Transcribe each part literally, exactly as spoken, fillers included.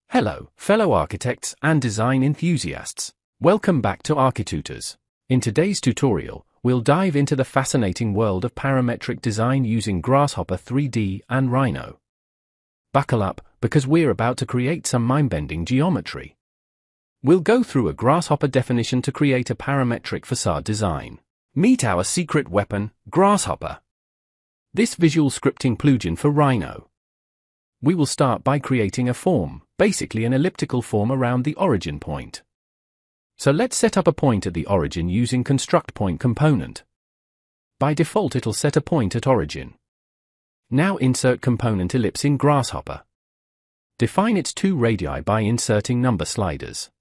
Hello, fellow architects and design enthusiasts. Welcome back to Architutors. In today's tutorial, we'll dive into the fascinating world of parametric design using Grasshopper three D and Rhino. Buckle up, because we're about to create some mind-bending geometry. We'll go through a Grasshopper definition to create a parametric facade design. Meet our secret weapon, Grasshopper. This visual scripting plugin for Rhino. We will start by creating a form, basically an elliptical form around the origin point. So let's set up a point at the origin using construct_point component. By default it'll set a point at origin. Now insert component ellipse in Grasshopper. Define its two radii by inserting number sliders.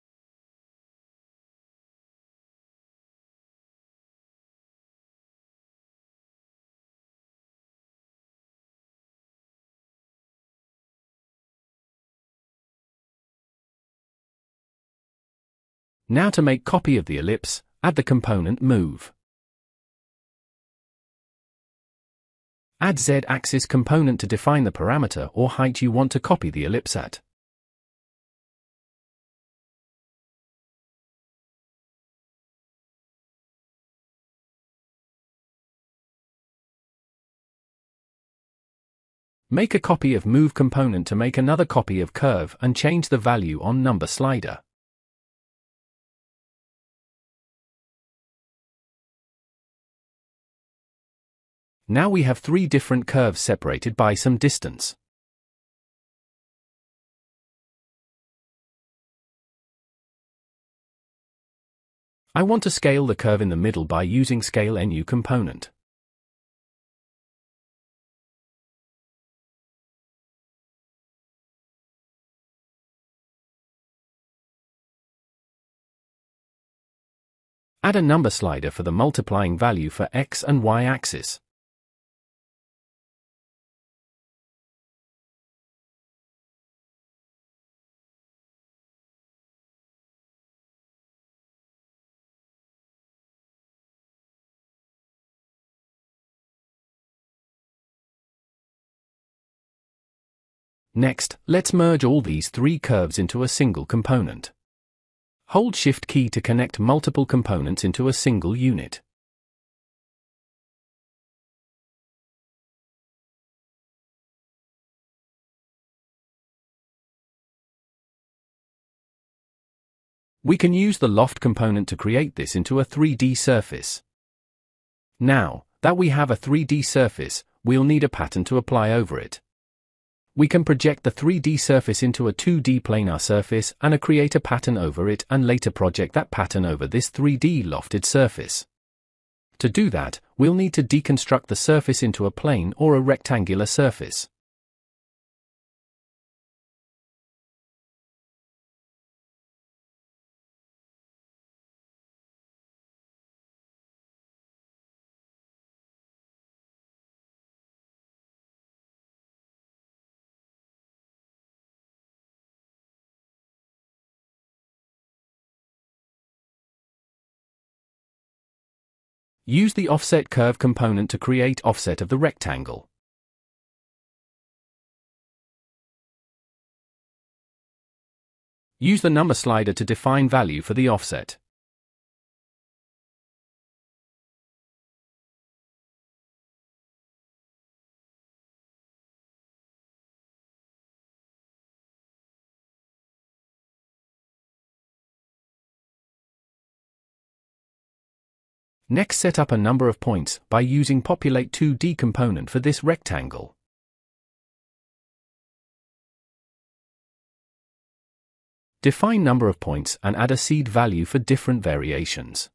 Now to make copy of the ellipse, add the component move. Add Z-axis component to define the parameter or height you want to copy the ellipse at. Make a copy of move component to make another copy of curve and change the value on number slider. Now we have three different curves separated by some distance. I want to scale the curve in the middle by using Scale Nu component. Add a number slider for the multiplying value for X and Y axis. Next, let's merge all these three curves into a single component. Hold Shift key to connect multiple components into a single unit. We can use the loft component to create this into a three D surface. Now that we have a three D surface, we'll need a pattern to apply over it. We can project the three D surface into a two D planar surface and create a pattern over it and later project that pattern over this three D lofted surface. To do that, we'll need to deconstruct the surface into a plane or a rectangular surface. Use the offset curve component to create offset of the rectangle. Use the number slider to define value for the offset. Next, set up a number of points by using Populate two D component for this rectangle. Define number of points and add a seed value for different variations.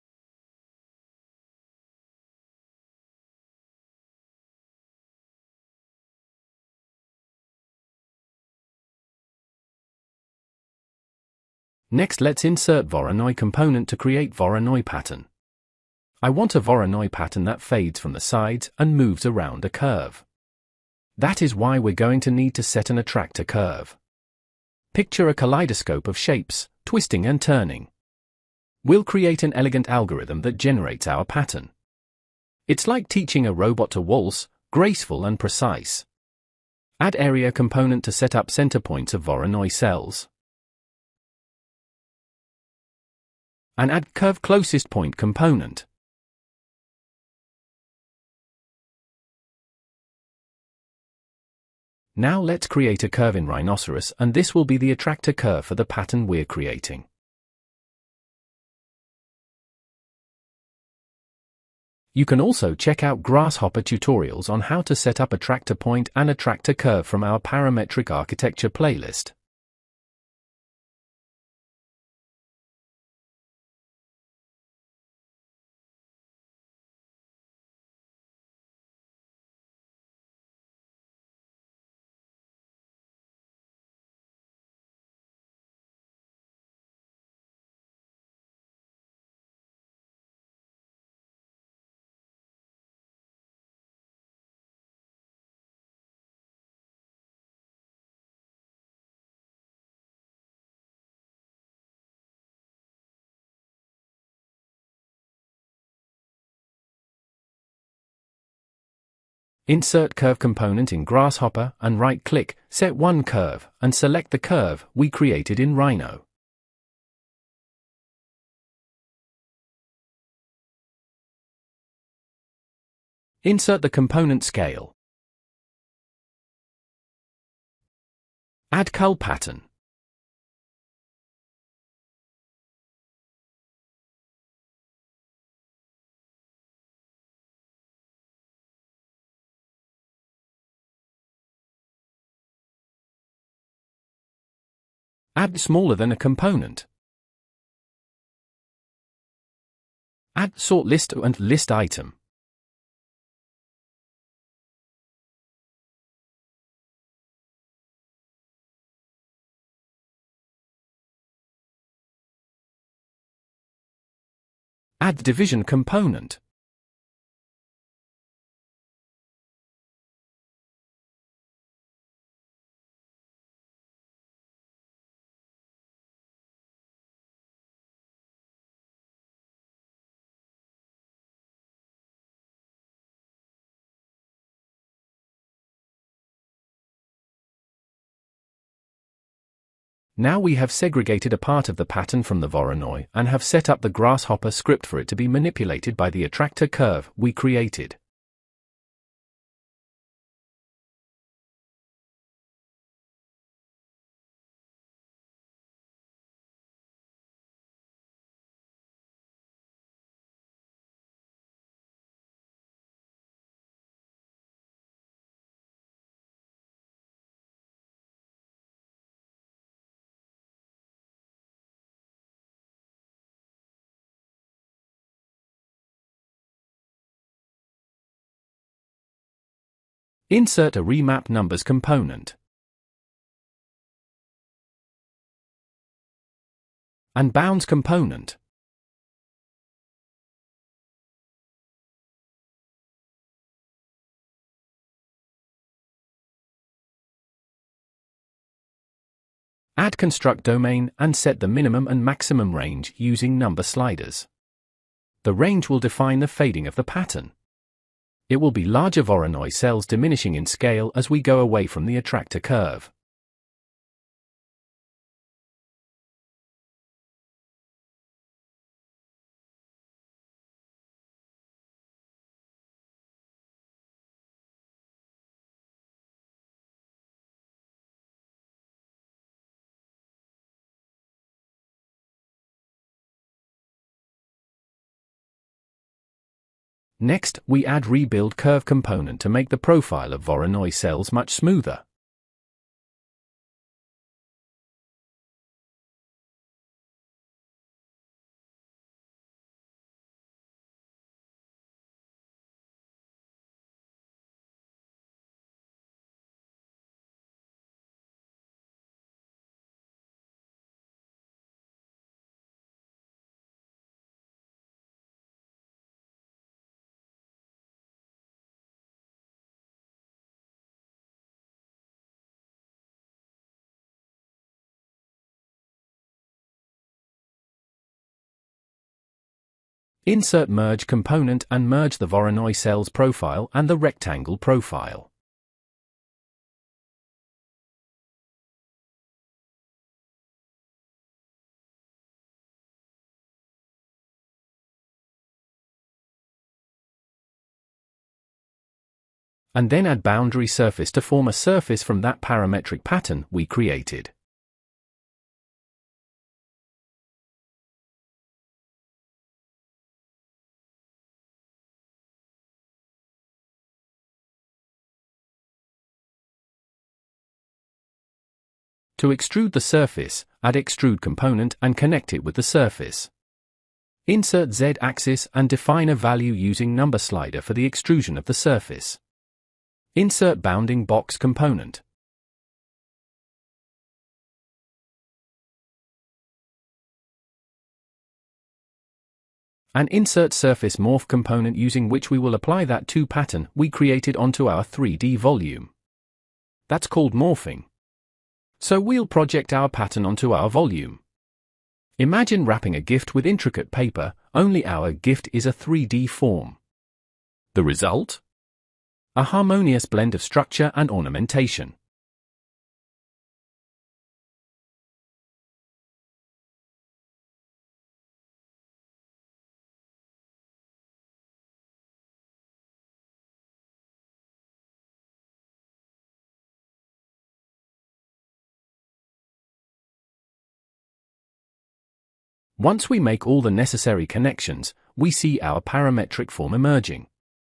Next, let's insert Voronoi component to create Voronoi pattern. I want a Voronoi pattern that fades from the sides and moves around a curve. That is why we're going to need to set an attractor curve. Picture a kaleidoscope of shapes, twisting and turning. We'll create an elegant algorithm that generates our pattern. It's like teaching a robot to waltz, graceful and precise. Add area component to set up center points of Voronoi cells. And add curve closest point component. Now let's create a curve in Rhinoceros, and this will be the attractor curve for the pattern we're creating. You can also check out Grasshopper tutorials on how to set up attractor point and attractor curve from our parametric architecture playlist. Insert curve component in Grasshopper and right-click, set one curve, and select the curve we created in Rhino. Insert the component scale. Add cull pattern. Add smaller than a component. Add sort list and list item. Add division component. Now we have segregated a part of the pattern from the Voronoi and have set up the Grasshopper script for it to be manipulated by the attractor curve we created. Insert a remap numbers component. And bounds component. Add construct domain and set the minimum and maximum range using number sliders. The range will define the fading of the pattern. It will be larger Voronoi cells diminishing in scale as we go away from the attractor curve. Next, we add rebuild curve component to make the profile of Voronoi cells much smoother. Insert merge component and merge the Voronoi cells profile and the rectangle profile. And then add boundary surface to form a surface from that parametric pattern we created. To extrude the surface, add extrude component and connect it with the surface. Insert Z-axis and define a value using number slider for the extrusion of the surface. Insert bounding box component. And insert surface morph component using which we will apply that two pattern we created onto our three D volume. That's called morphing. So we'll project our pattern onto our volume. Imagine wrapping a gift with intricate paper, only our gift is a three D form. The result? A harmonious blend of structure and ornamentation. Once we make all the necessary connections, we see our parametric form emerging.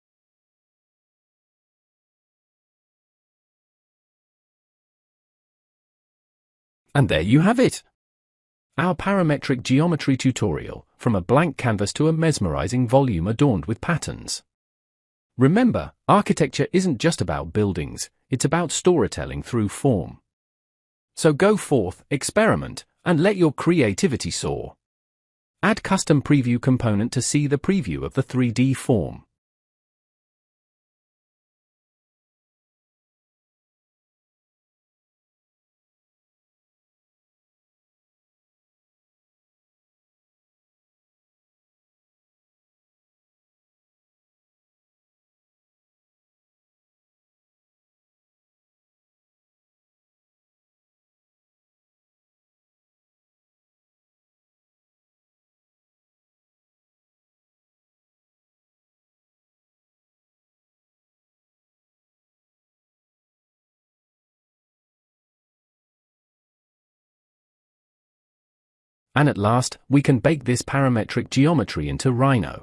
And there you have it! Our parametric geometry tutorial, from a blank canvas to a mesmerizing volume adorned with patterns. Remember, architecture isn't just about buildings, it's about storytelling through form. So go forth, experiment, and let your creativity soar. Add custom preview component to see the preview of the three D form. And at last, we can bake this parametric geometry into Rhino.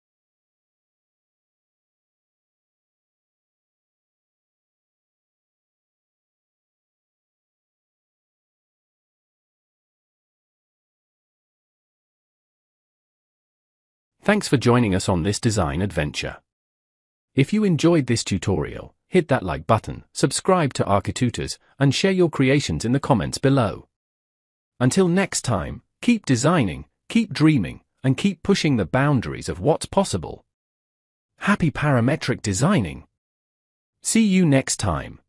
Thanks for joining us on this design adventure. If you enjoyed this tutorial, hit that like button, subscribe to Architutors, and share your creations in the comments below. Until next time, keep designing, keep dreaming, and keep pushing the boundaries of what's possible. Happy parametric designing! See you next time.